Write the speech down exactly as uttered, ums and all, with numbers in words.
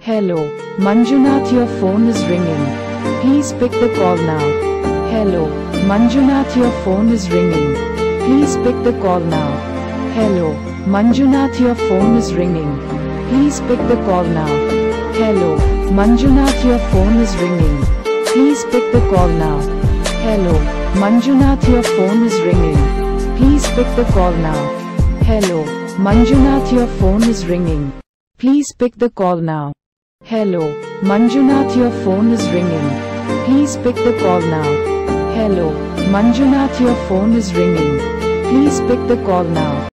Hello, Manjunath, your phone is ringing. Please pick the call now. Hello, Manjunath, your phone is ringing. Please pick the call now. Hello, Manjunath, your phone is ringing. Please pick the call now. Hello, Manjunath, your phone is ringing. Please pick the call now. Hello, Manjunath, your phone is ringing. Please pick the call now. Hello, Manjunath, your phone is ringing. Please pick the call now. Hello, Manjunath, your phone is ringing. Please pick the call now. Hello, Manjunath, your phone is ringing. Please pick the call now.